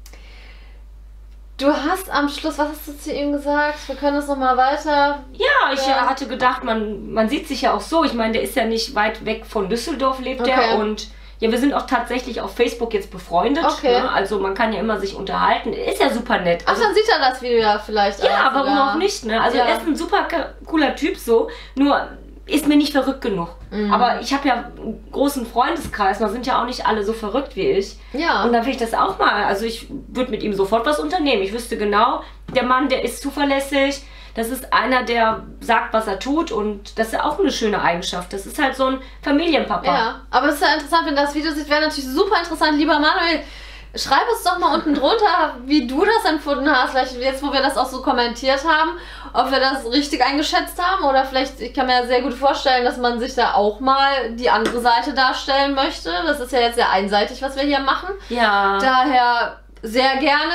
S1: Du hast am Schluss, was hast du zu ihm gesagt? Wir können das nochmal weiter...
S2: Ja, ich
S1: ja.
S2: hatte gedacht, man, man sieht sich ja auch so. Ich meine, der ist ja nicht weit weg von Düsseldorf, lebt
S1: okay.
S2: er und... Ja, wir sind auch tatsächlich auf Facebook jetzt befreundet.
S1: Okay.
S2: Ne? Also man kann ja immer sich unterhalten. Ist ja super nett.
S1: Ach,
S2: Also,
S1: dann sieht er das Video ja vielleicht
S2: ja,
S1: auch
S2: warum
S1: sogar.
S2: auch nicht, ne? Also
S1: Ja.
S2: er ist ein super cooler Typ so, nur ist mir nicht verrückt genug.
S1: Mhm.
S2: Aber ich habe ja einen großen Freundeskreis, da sind ja auch nicht alle so verrückt wie ich.
S1: Ja.
S2: Und dann will ich das auch mal, also ich würde mit ihm sofort was unternehmen. Ich wüsste genau, der Mann, der ist zuverlässig, das ist einer, der sagt, was er tut und das ist ja auch eine schöne Eigenschaft. Das ist halt so ein Familienpapa.
S1: Ja, aber es ist ja interessant, wenn das Video sieht, wäre natürlich super interessant. Lieber Manuel, schreib es doch mal unten drunter, wie du das empfunden hast. Vielleicht jetzt, wo wir das auch so kommentiert haben, ob wir das richtig eingeschätzt haben oder vielleicht, ich kann mir ja sehr gut vorstellen, dass man sich da auch mal die andere Seite darstellen möchte. Das ist ja jetzt sehr einseitig, was wir hier machen.
S2: Ja.
S1: Daher sehr gerne.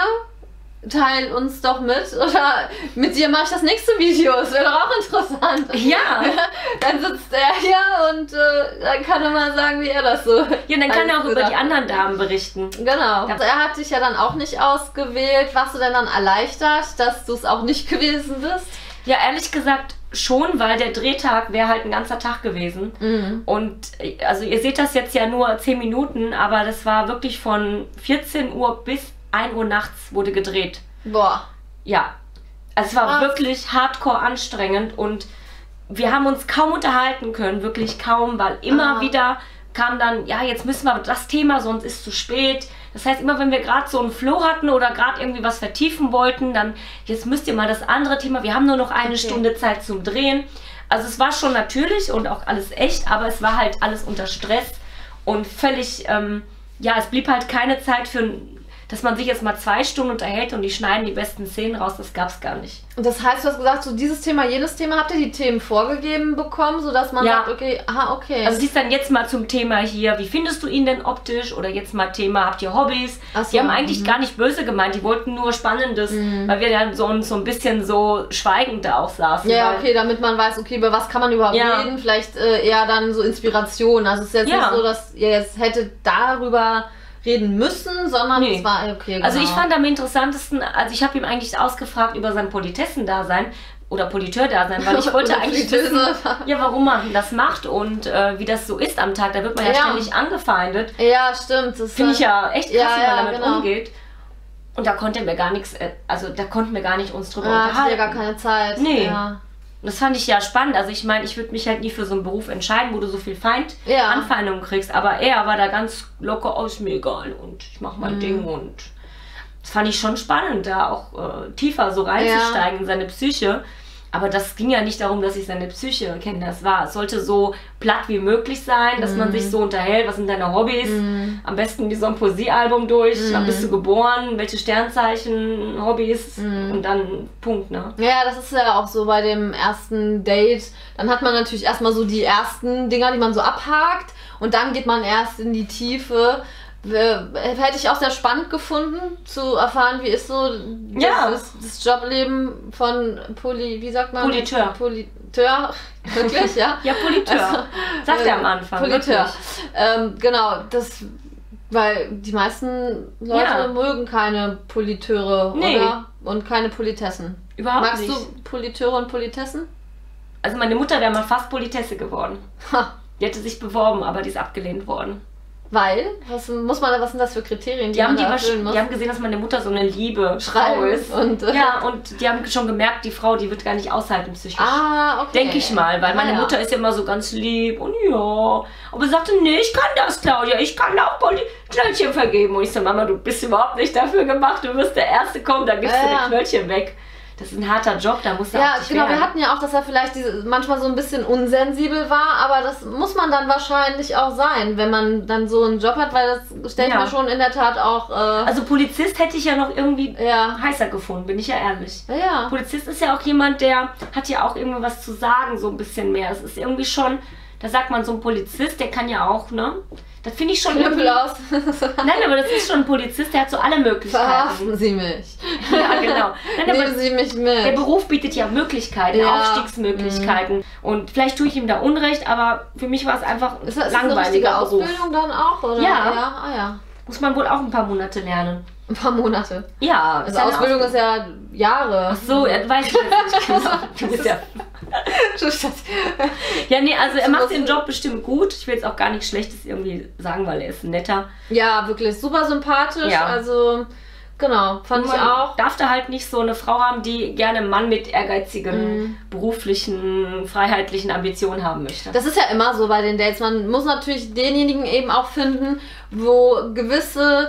S1: Teil uns doch mit. Oder mit dir mache ich das nächste Video. Das wäre doch auch interessant.
S2: Ja.
S1: Dann sitzt er hier und äh, dann kann er mal sagen, wie er das so.
S2: Ja, dann kann er auch über
S1: gedacht
S2: die anderen Damen berichten.
S1: Genau. Also er hat dich ja dann auch nicht ausgewählt. Warst du denn dann erleichtert, dass du es auch nicht gewesen bist?
S2: Ja, ehrlich gesagt schon, weil der Drehtag wäre halt ein ganzer Tag gewesen.
S1: Mhm.
S2: Und also ihr seht das jetzt ja nur zehn Minuten, aber das war wirklich von vierzehn Uhr bis ein Uhr nachts wurde gedreht.
S1: Boah.
S2: Ja, also es war
S1: Ach.
S2: wirklich hardcore anstrengend und wir haben uns kaum unterhalten können, wirklich kaum, weil immer
S1: Ah.
S2: wieder kam dann, ja, jetzt müssen wir das Thema, sonst ist es zu spät. Das heißt, immer wenn wir gerade so einen Flow hatten oder gerade irgendwie was vertiefen wollten, dann, jetzt müsst ihr mal das andere Thema, wir haben nur noch eine
S1: Okay.
S2: Stunde Zeit zum Drehen. Also es war schon natürlich und auch alles echt, aber es war halt alles unter Stress und völlig, ähm, ja, es blieb halt keine Zeit für, dass man sich jetzt mal zwei Stunden unterhält und die schneiden die besten Szenen raus, das gab's gar nicht.
S1: Und das heißt, du hast gesagt, so dieses Thema, jenes Thema, habt ihr die Themen vorgegeben bekommen, sodass man
S2: Ja.
S1: sagt, okay, aha, okay.
S2: Also dies dann jetzt mal zum Thema hier, wie findest du ihn denn optisch? Oder jetzt mal Thema, habt ihr Hobbys?
S1: Ach so,
S2: Die haben eigentlich
S1: mhm.
S2: gar nicht böse gemeint, die wollten nur Spannendes, weil wir dann so, so ein bisschen so schweigend da auch saßen.
S1: ja,
S2: weil-
S1: okay, damit man weiß, okay, über was kann man überhaupt
S2: Ja.
S1: reden, vielleicht äh, eher dann so Inspiration. Also es ist jetzt
S2: Ja.
S1: nicht so, dass ihr jetzt hättet darüber reden müssen, sondern
S2: Nee.
S1: es war okay, genau.
S2: Also ich fand am interessantesten, also ich habe ihm eigentlich ausgefragt über sein Politessendasein oder Politeur-Dasein, weil ich wollte
S1: Oder
S2: eigentlich
S1: Politeuse.
S2: wissen, ja, warum man das macht und äh, wie das so ist am Tag. Da wird man ja,
S1: Ja.
S2: ständig angefeindet.
S1: Ja, stimmt. Das
S2: Finde ich ja echt krass,
S1: Ja,
S2: wie
S1: ja,
S2: man damit
S1: genau.
S2: umgeht. Und da konnte er mir gar nichts, äh, also da konnten wir gar nicht uns drüber
S1: Ja, hatte
S2: unterhalten.
S1: ja gar keine Zeit.
S2: Nee.
S1: Ja.
S2: Das fand ich ja spannend. Also ich meine, ich würde mich halt nie für so einen Beruf entscheiden, wo du so viel Feind
S1: Ja.
S2: Anfeindungen kriegst. Aber er war da ganz locker aus, mir egal und ich mach mein
S1: Mhm.
S2: Ding und das fand ich schon spannend, da auch äh, tiefer so reinzusteigen in seine Psyche. Aber das ging ja nicht darum, dass ich seine Psyche kenne. Das war, es sollte so platt wie möglich sein, dass mm. man sich so unterhält. Was sind deine Hobbys? Mm. Am besten wie so ein Poesiealbum durch. Mm. Wann bist du geboren? Welche Sternzeichen? Hobbys? Mm. Und dann Punkt, ne?
S1: Ja, das ist ja auch so bei dem ersten Date. Dann hat man natürlich erstmal so die ersten Dinger, die man so abhakt. Und dann geht man erst in die Tiefe. Hätte ich auch sehr spannend gefunden, zu erfahren, wie ist so das,
S2: ja.
S1: das, das Jobleben von Poli, wie sagt man?
S2: Politeur.
S1: Politeur, wirklich, ja?
S2: Ja, Politeur. Also, sagt äh, er am Anfang.
S1: Politeur. Ähm, genau, das, weil die meisten Leute ja. mögen keine Politeure, nee. oder? Und keine Politessen.
S2: Überhaupt
S1: Magst
S2: nicht.
S1: Magst du Politeure und Politessen?
S2: Also meine Mutter wäre mal fast Politesse geworden. Ha. Die hätte sich beworben, aber die ist abgelehnt worden.
S1: Weil? Was muss man, was sind das für Kriterien, die,
S2: die haben
S1: man
S2: die,
S1: erfüllen muss?
S2: Die haben gesehen, dass meine Mutter so eine liebe
S1: Frau
S2: ist.
S1: Und, äh
S2: ja, und die haben schon gemerkt, die Frau, die wird gar nicht aushalten psychisch.
S1: Ah, okay.
S2: Denke ich mal, weil meine
S1: ah, ja.
S2: Mutter ist ja immer so ganz lieb und ja. Aber sie sagte, nee, ich kann das, Claudia, ich kann auch Knöllchen vergeben. Und ich so, Mama, du bist überhaupt nicht dafür gemacht, du wirst der Erste kommen, dann gibst
S1: ja,
S2: du die
S1: ja.
S2: Knöllchen weg. Das ist ein harter Job, da musst du
S1: ja,
S2: auch dich
S1: genau,
S2: wehren.
S1: wir hatten ja auch, dass er vielleicht diese, manchmal so ein bisschen unsensibel war, aber das muss man dann wahrscheinlich auch sein, wenn man dann so einen Job hat, weil das stelle ich
S2: ja.
S1: mir schon in der Tat auch... Äh,
S2: also Polizist hätte ich ja noch irgendwie
S1: ja.
S2: heißer gefunden, bin ich ja ehrlich.
S1: Ja, ja.
S2: Polizist ist ja auch jemand, der hat ja auch irgendwie was zu sagen, so ein bisschen mehr. Es ist irgendwie schon, da sagt man so ein Polizist, der kann ja auch, ne? Das finde ich schon
S1: Knüppel aus.
S2: Nein, aber das ist schon ein Polizist, der hat so alle Möglichkeiten.
S1: Verhaften Sie mich.
S2: Ja, genau. Nein,
S1: Nehmen
S2: aber
S1: Sie mich mit.
S2: Der Beruf bietet ja Möglichkeiten,
S1: ja.
S2: Aufstiegsmöglichkeiten. Mhm. Und vielleicht tue ich ihm da Unrecht, aber für mich war es einfach
S1: ist das,
S2: langweiliger
S1: ist das eine Ausbildung dann auch, oder?
S2: Ja.
S1: ja. Ah, ja.
S2: Muss man wohl auch ein paar Monate lernen.
S1: Ein paar Monate?
S2: Ja.
S1: Also Ausbildung, Ausbildung ist ja Jahre.
S2: Ach so, ja, weiß ich jetzt nicht. Du bist ja... ja, nee, also er macht den Job bestimmt gut. Ich will jetzt auch gar nichts Schlechtes irgendwie sagen, weil er ist ein netter.
S1: Ja, wirklich super sympathisch. Ja. Also, genau, fand ich auch.
S2: Darf da halt nicht so eine Frau haben, die gerne einen Mann mit ehrgeizigen, mhm. beruflichen, freiheitlichen Ambitionen haben möchte.
S1: Das ist ja immer so bei den Dates. Man muss natürlich denjenigen eben auch finden, wo gewisse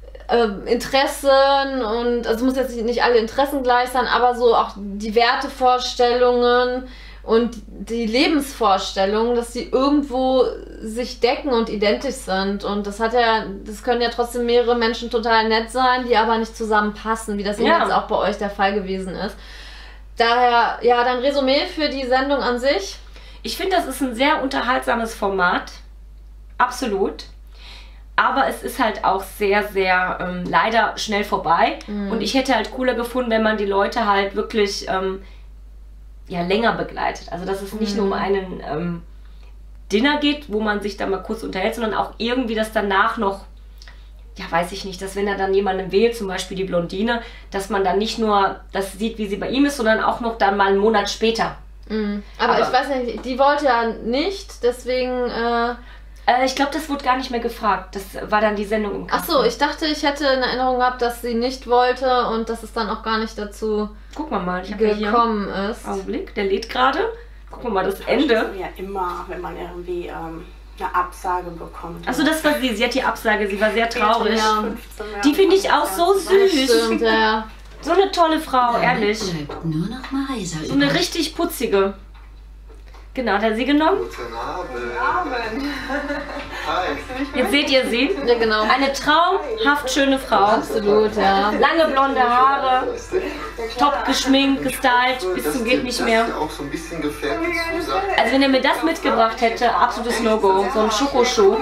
S1: Interessen und, also muss jetzt nicht alle Interessen gleich sein, aber so auch die Wertevorstellungen und die Lebensvorstellungen, dass die irgendwo sich decken und identisch sind. Und das hat ja, das können ja trotzdem mehrere Menschen total nett sein, die aber nicht zusammenpassen, wie das ja. jetzt auch bei euch der Fall gewesen ist. Daher, ja, dein Resümee für die Sendung an sich?
S2: Ich finde, das ist ein sehr unterhaltsames Format. Absolut. Aber es ist halt auch sehr, sehr ähm, leider schnell vorbei. Mhm. Und ich hätte halt cooler gefunden, wenn man die Leute halt wirklich ähm, ja, länger begleitet. Also dass es nicht mhm. nur um einen ähm, Dinner geht, wo man sich da mal kurz unterhält, sondern auch irgendwie das danach noch, ja weiß ich nicht, dass wenn er dann jemanden wählt, zum Beispiel die Blondine, dass man dann nicht nur das sieht, wie sie bei ihm ist, sondern auch noch dann mal einen Monat später.
S1: Mhm. Aber, Aber ich weiß nicht, die wollte ja nicht, deswegen... Äh
S2: Ich glaube, das wurde gar nicht mehr gefragt. Das war dann die Sendung im Kasten.
S1: Ach so, ich dachte, ich hätte in Erinnerung gehabt, dass sie nicht wollte und dass es dann auch gar nicht dazu
S2: Guck mal, mal ich
S1: gekommen
S2: hier
S1: ist.
S2: Augenblick, der lädt gerade. Guck mal, das Ende.
S5: Das ja immer, wenn man irgendwie ähm, eine Absage bekommt.
S2: Achso, das war sie. Sie hat die Absage. Sie war sehr traurig.
S1: Ja.
S2: Die finde ich auch so süß.
S1: Stimmt, ja.
S2: So eine tolle Frau, ehrlich.
S4: Bleibt nur noch Marisa
S2: so eine richtig putzige. Genau, hat er sie genommen?
S3: Guten Abend. Hi.
S2: Jetzt seht ihr sie.
S1: Ja, genau.
S2: Eine traumhaft schöne Frau.
S1: Absolut, ja.
S2: Lange blonde Haare, top geschminkt, gestylt, bis zum geht nicht mehr. Also wenn er mir das mitgebracht hätte, absolutes No-Go. So ein Schokoschuh.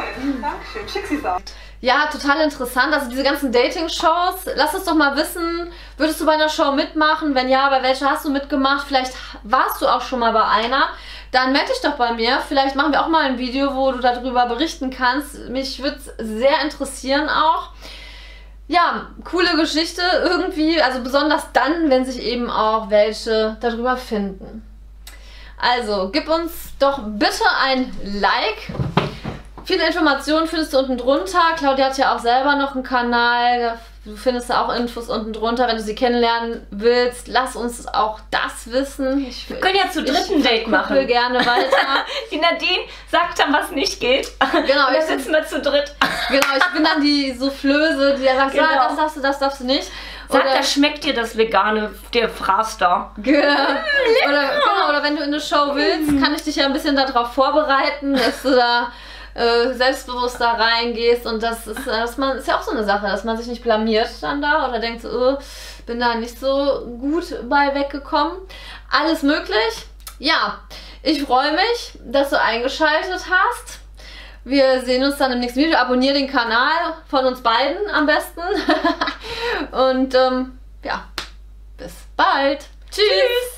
S1: Ja, total interessant. Also diese ganzen Dating-Shows, lass uns doch mal wissen, würdest du bei einer Show mitmachen? Wenn ja, bei welcher hast du mitgemacht? Vielleicht warst du auch schon mal bei einer. Dann melde dich doch bei mir. Vielleicht machen wir auch mal ein Video, wo du darüber berichten kannst. Mich würde es sehr interessieren auch. Ja, coole Geschichte irgendwie. Also besonders dann, wenn sich eben auch welche darüber finden. Also, gib uns doch bitte ein Like. Viele Informationen findest du unten drunter. Claudia hat ja auch selber noch einen Kanal. Du findest da auch Infos unten drunter. Wenn du sie kennenlernen willst, lass uns auch das wissen. Ich,
S2: Wir können ja zu dritten Date machen.
S1: Ich gerne weiter.
S2: Die Nadine sagt dann, was nicht geht.
S1: Genau,
S2: und dann sitzen wir zu dritt.
S1: Genau, ich bin dann die Soufflöse, die sagt,
S2: Genau.
S1: ja, das darfst du, das darfst du nicht.
S2: Sag,
S1: Oder-
S2: das schmeckt dir das vegane, der Fraß da.
S1: Ge- oder, genau, oder wenn du in eine Show willst, kann ich dich ja ein bisschen darauf vorbereiten, dass du da äh, selbstbewusst da reingehst und das ist, äh, dass man, ist ja auch so eine Sache, dass man sich nicht blamiert dann da oder denkt so, oh, bin da nicht so gut bei weggekommen. Alles möglich. Ja, ich freue mich, dass du eingeschaltet hast. Wir sehen uns dann im nächsten Video. Abonnier den Kanal von uns beiden am besten. Und ähm, ja, bis bald. Tschüss.